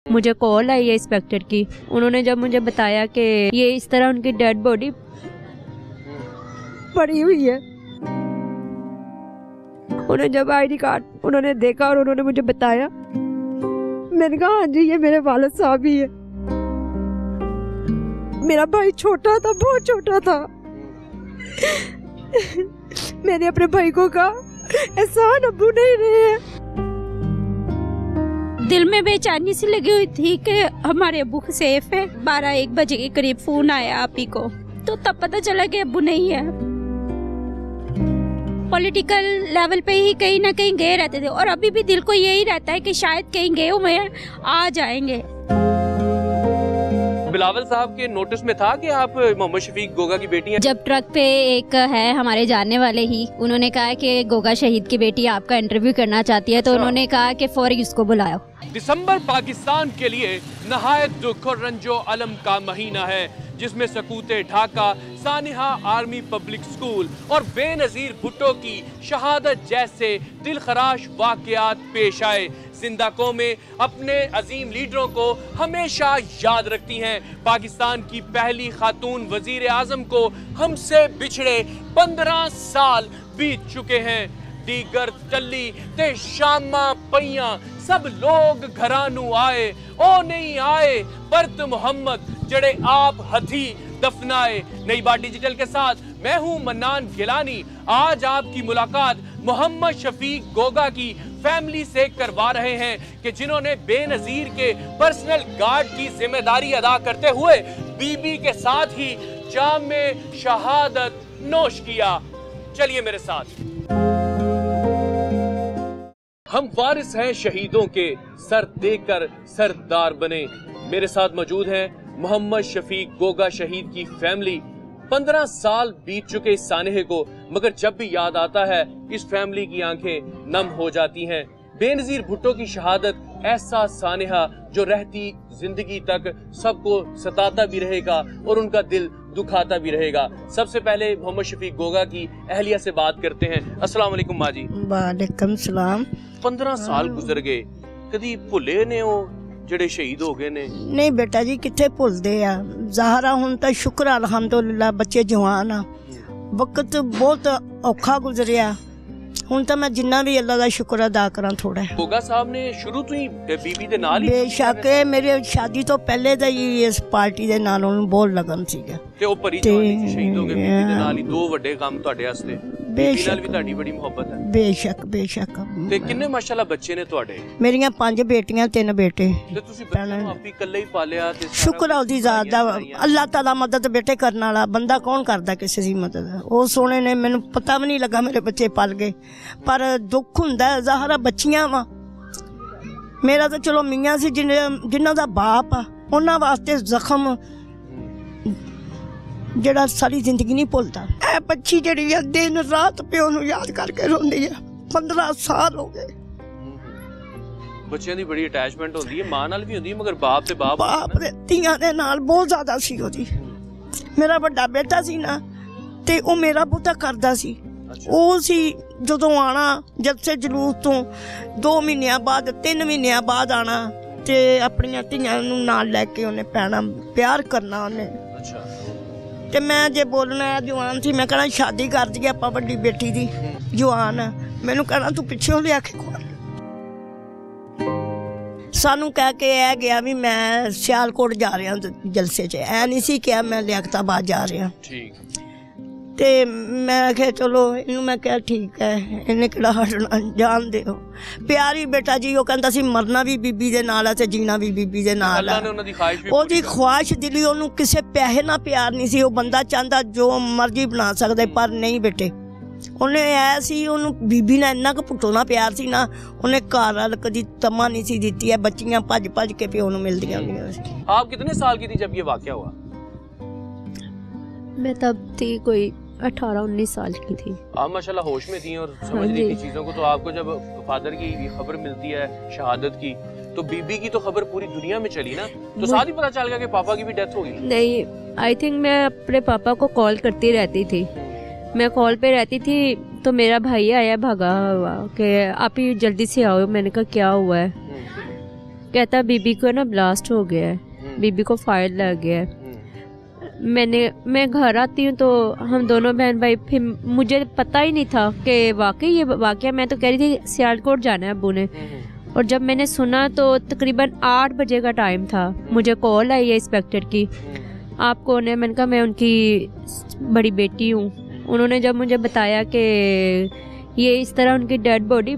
मुझे कॉल आई है इंस्पेक्टर की। उन्होंने जब मुझे बताया कि ये इस तरह उनकी डेड बॉडी पड़ी हुई है, उन्हें जब आईडी कार्ड उन्होंने देखा और उन्होंने मुझे बताया, मैंने कहा हाँ जी ये मेरे वालिद साहब ही है। मेरा भाई छोटा था, बहुत छोटा था। मैंने अपने भाई को कहा एहसान अब्बू नहीं रहे हैं। दिल में बेचैनी सी लगी हुई थी कि हमारे अब्बू सेफ है। 12-1 बजे के करीब फोन आया आप ही को, तो तब पता चला कि अब्बू नहीं है। पॉलिटिकल लेवल पे ही कहीं ना कहीं गए रहते थे और अभी भी दिल को यही रहता है कि शायद कहीं गए हुए आ जाएंगे। बिलावल साहब के नोटिस में था कि आप मोहम्मद शफीक गोगा की बेटी हैं? जब ट्रक पे एक है हमारे जानने वाले ही, उन्होंने कहा कि गोगा शहीद की बेटी आपका इंटरव्यू करना चाहती है, तो उन्होंने कहा कि फौरी उसको बुलाओ। दिसंबर पाकिस्तान के लिए नहायत दुख और रंजो अलम का महीना है, जिसमें सकूते ढाका, सानिहा आर्मी पब्लिक स्कूल और बेनजीर भुट्टो की शहादत जैसे दिलखराश वाकयात पेश आए। जिंदा कौमें अपने अजीम लीडरों को हमेशा याद रखती हैं। पाकिस्तान की पहली खातून वजीर आजम को हमसे बिछड़े 15 साल बीत चुके हैं। दीगर टल्ली ते शामा पैया सब लोग घरानू आए, ओ नहीं आए बर्त मोहम्मद जड़े आप हथी दफनाए। नई बात डिजिटल के साथ मैं हूं मन्नान गिलानी। आज आपकी मुलाकात मोहम्मद शफीक गोगा की फैमिली से करवा रहे हैं कि जिन्होंने बेनजीर के पर्सनल गार्ड की जिम्मेदारी अदा करते हुए बीबी के साथ ही जाम में शहादत नोश किया। चलिए मेरे साथ। हम वारिस हैं शहीदों के, सर देकर सरदार बने। मेरे साथ मौजूद हैं मोहम्मद शफीक गोगा शहीद की फैमिली। 15 साल बीत चुके इस सानहे को, मगर जब भी याद आता है इस फैमिली की आंखें नम हो जाती हैं। बेनजीर भुट्टो की शहादत ऐसा सानहा जो रहती जिंदगी तक सबको सताता भी रहेगा और उनका दिल दुखाता भी रहेगा। सबसे पहले मोहम्मद शफीक गोगा की अहलिया से बात करते हैं। अस्सलाम वालेकुम माँ जी। वालेकुम सलाम। 15 साल गुजर गए, कदी भुले ने हो ਜਿਹੜੇ शहीद हो गए ने? नहीं बेटा जी किथे भुलदे आ। ज़ाहरा हुण तां शुक्र अल्हम्दुलिल्लाह बच्चे जवान आ। वक्त बहुत औखा गुजरिया, हुण तां मैं जिन्ना भी अल्लाह दा शुक्र अदा करा थोड़ा। गोगा साहब ने शुरू तो ही बीबी दे नाल ही? बेशक मेरी शादी तो पहले दा ही इस पार्टी दे नाल उन्हें बहुत लगन सीगा ते ओ भरी जवानी च शहीद हो गए बीबी दे नाल ही। दो वड्डे काम तुहाडे वास्ते, बीबी नाल भी तुहाडी बड़ी मोहब्बत है। बेशक बेशक। ते किन्ने माशाल्लाह बच्चे ने तुहाडे? मेरियां 5 बेटियां 3 बेटे। ते तुसी बच्चों नूं आपी इकल्ले ही पालिया ते शुक्र है ओदी ज़ात दा। अल्लाह ताला मदद बेटे करने वाला बंदा कौन करदा किसी दी मदद। वो सोने ने मैनू पता भी नहीं लगा मेरे बच्चे पल गए, पर दुख हुंदा है। ज़ाहरा बच्चियां वा, मेरा तो चलो मियाँ सी जिन्हां दा बाप आ, उन्हां वास्ते जख्म जेड़ा सारी जिंदगी नहीं भुलता। ए बच्ची जेड़ी है दिन रात प्यो नूं याद करके रोंदी है। 15 साल हो गए। बच्चों दी बड़ी अटैचमेंट होंदी है, मां नाल भी होंदी है, मगर बाप ते बाप दे धीआं दे नाल बहुत ज्यादा सी ओदी। मेरा बड़ा बेटा सी ना ते ओ मेरा बहुता करदा सी। ओ सी जदों आना जलसे जलूस तो 2 महीने बाद 3 महीने बाद आना ते अपनियां धीआं नूं नाल लैके उन्हें पैना, प्यार करना उन्हें। ते मैं जे बोलना जवान थी मैं कहना शादी कर दी आपां वड्डी बेटी दी जवान, मैनू कहना तू पिछों लिया के खुआ। सानू कह के ऐ गया भी मैं सियालकोट जा रहा जलसे च, ऐ नहीं सी क्या मैं लियाकताबाद जा रहा। ते मैं क्या चलो इनू मैं क्या ठीक है, इन्हें किहड़ा हटना, जान दे। प्यारी बेटा जी वो कहता सी मरना भी बीबी दे नाल ते जीना भी बीबी दे नाल। ओदी ख्वाहिश दिली, ओनू किसे पैसे ना प्यार नहीं सी। वो बंदा चाहता जो मर्जी बना सकदे, पर नहीं बेटे उन्हें ऐसी बीबी ने इन्ना क पुट्टो ना प्यार सी ना, उन्हें घर वाल कदी तमा नहीं सी दिती है। बच्चियां भज भज के प्यो नूं मिलदियां हुंदियां। आप कितने साल की थी जब ये वाकया हुआ? मैं तब थी कोई 18-19 साल की थी। आप माशाल्लाह होश में थी और समझ रही थी चीजों को। तो आपको जब फादर की खबर मिलती है शहादत की, तो बीबी की तो खबर पूरी दुनिया में चली ना, तो साथ ही पता चल गया कि पापा की भी डेथ हो गई? नहीं, आई थिंक मैं अपने पापा को कॉल करती रहती थी। मैं कॉल पे रहती थी तो मेरा भाई आया भागा हुआ कि आप ही जल्दी से आओ। मैंने कहा क्या हुआ है? कहता बीबी को ना ब्लास्ट हो गया है, बीबी को फायर लग गया है। मैं घर आती हूँ तो हम दोनों बहन भाई, फिर मुझे पता ही नहीं था कि वाकई ये वाकया, मैं तो कह रही थी सियालकोट जाना है अब्बू ने। और जब मैंने सुना तो तकरीबन 8 बजे का टाइम था, मुझे कॉल आई है इंस्पेक्टर की, आप कौन है? मैंने कहा मैं उनकी बड़ी बेटी हूँ। उन्होंने जब मुझे बताया कि ये इस तरह उनकी डेड बॉडी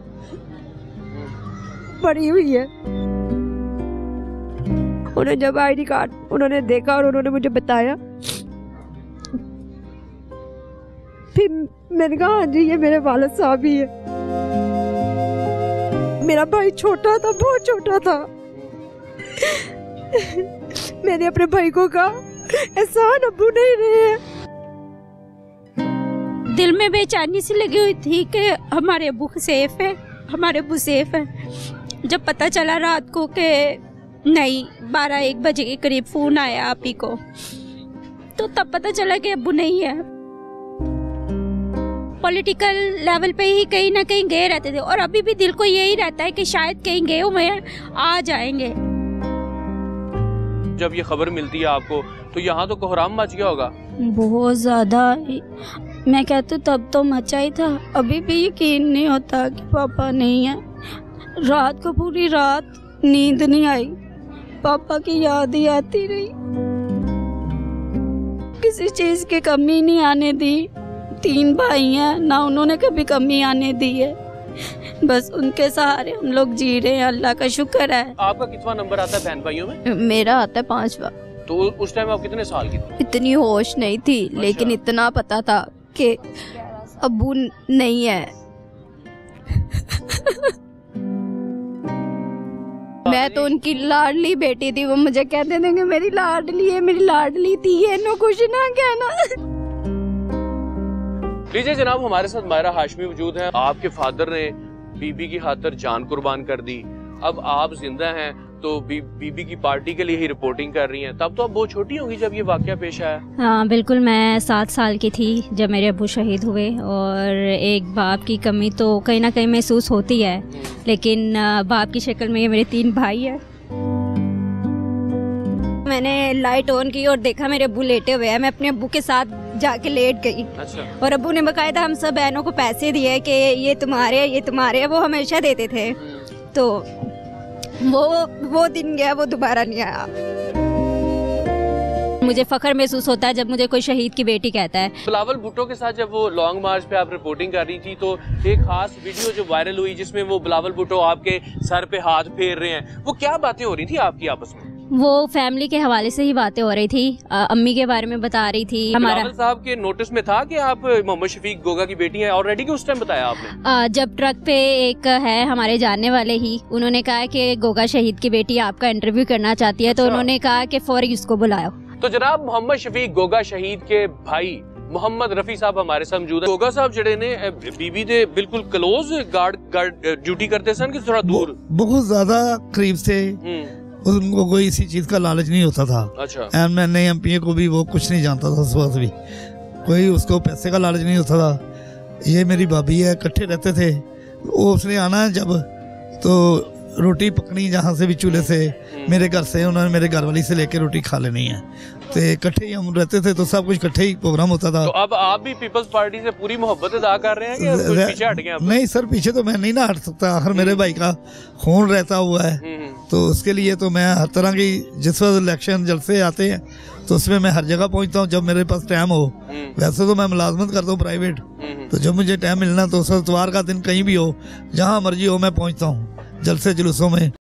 पड़ी हुई है, उन्हें जब आईडी कार्ड उन्होंने देखा और उन्होंने मुझे बताया, फिर मैंने कहा हाँ जी ये मेरे वालिद साहब ही है। मेरा भाई छोटा था, बहुत छोटा था। मैंने अपने भाई को कहा एहसान अब्बू नहीं रहे हैं। दिल में बेचैनी सी लगी हुई थी कि हमारे अब्बू सेफ है, हमारे अब्बू सेफ है। जब पता चला रात को कि नहीं 12-1 बजे के करीब फोन आया आप ही को, तो तब पता चला कि अब्बू नहीं है। पॉलिटिकल लेवल पे ही कहीं ना कहीं गए रहते थे और अभी भी दिल को यही रहता है कि शायद कहीं गए हुए आ जाएंगे। जब ये खबर मिलती है आपको तो यहाँ तो कोहराम मच गया होगा? बहुत ज्यादा, मैं कहती हूँ तब तो मचा ही था। अभी भी यकीन नहीं होता कि पापा नहीं है। रात को पूरी रात नींद नहीं आई, पापा की याद ही आती रही। किसी चीज की कमी नहीं आने दी। 3 भाई हैं, ना उन्होंने कभी कमी आने दी है। बस उनके सहारे हम लोग जी रहे हैं, अल्लाह का शुक्र है। आपका कितना नंबर आता है बहन भाइयों में? मेरा आता है 5वां। तो उस टाइम आप कितने साल की थी? इतनी होश नहीं थी, लेकिन इतना पता था कि अब्बू नहीं है। मैं तो उनकी लाडली बेटी थी। वो मुझे कहते थे कि मेरी लाडली है, मेरी लाडली थी, ये नो कुछ ना कहना। लीजिए जनाब, हमारे साथ मायरा हाशमी मौजूद हैं। आपके फादर ने बीबी की खातिर जान कुर्बान कर दी, अब आप जिंदा हैं तो बीबी की पार्टी के लिए ही रिपोर्टिंग कर रही हैं। तब तो आप बहुत छोटी होंगी जब ये वाकया पेश आया। हाँ बिल्कुल, मैं 7 साल की थी जब मेरे अब्बू शहीद हुए। और एक बाप की कमी तो कहीं ना कहीं महसूस होती है, लेकिन बाप की शक्ल में ये मेरे 3 भाई हैं। मैंने लाइट ऑन की और देखा मेरे अब्बू लेटे हुए हैं। मैं अपने अब्बू के साथ जाके लेट गई। अच्छा। और अब्बू ने बकायदा हम सब बहनों को पैसे दिए कि ये तुम्हारे, ये तुम्हारे। वो हमेशा देते थे। तो वो दिन गया, वो दोबारा नहीं आया। मुझे फख्र महसूस होता है जब मुझे कोई शहीद की बेटी कहता है। बिलावल भुट्टो के साथ जब वो लॉन्ग मार्च पे आप रिपोर्टिंग कर रही थी तो एक खास वीडियो जो वायरल हुई जिसमें वो बिलावल भुट्टो आपके सर पे हाथ फेर रहे हैं, वो क्या बातें हो रही थी आपकी आपस में? वो फैमिली के हवाले से ही बातें हो रही थी। अम्मी के बारे में बता रही थी। हमारा साहब के नोटिस में था कि आप मोहम्मद शफीक गोगा की बेटी हैं ऑलरेडी, कि उस टाइम बताया आपने? जब ट्रक पे एक है हमारे जानने वाले ही, उन्होंने कहा कि गोगा शहीद की बेटी आपका इंटरव्यू करना चाहती है। तो उन्होंने कहा कि फौरी उसको बुलाओ। तो जनाब मोहम्मद शफीक गोगा शहीद के भाई मोहम्मद रफी साहब हमारे साथ मौजूद है। गोगा साहब जड़े ने बीबी दे बिल्कुल क्लोज गार्ड ड्यूटी करते सन कि थोड़ा दूर? बहुत ज्यादा करीब से। उनको कोई इसी चीज का लालच नहीं होता था। अच्छा। एंड मैंने एमपीए को भी वो कुछ नहीं जानता था, उस वक्त भी कोई उसको पैसे का लालच नहीं होता था। ये मेरी भाभी है, इकट्ठे रहते थे। वो उसने आना जब तो रोटी पकनी जहाँ से भी चूल्हे से, मेरे घर से, उन्होंने मेरे घर वाली से लेके रोटी खा लेनी है। तो इकट्ठे ही हम रहते थे, तो सब कुछ इकट्ठे ही प्रोग्राम होता था। तो अब आप भी पीपल्स पार्टी से पूरी मोहब्बत अदा कर रहे हैं कि पीछे हट गए? नहीं सर, पीछे तो मैं नहीं ना हट सकता, आखिर मेरे भाई का खून रहता हुआ है। तो उसके लिए तो मैं हर तरह की, जिस वक्त इलेक्शन जलसे आते हैं तो उसमें मैं हर जगह पहुंचता हूँ जब मेरे पास टाइम हो। वैसे तो मैं मुलाजमत करता हूँ प्राइवेट, तो जब मुझे टाइम मिलना तो इतवार का दिन कहीं भी हो, जहाँ मर्जी हो, मैं पहुंचता हूँ जलसे जुलूसों में।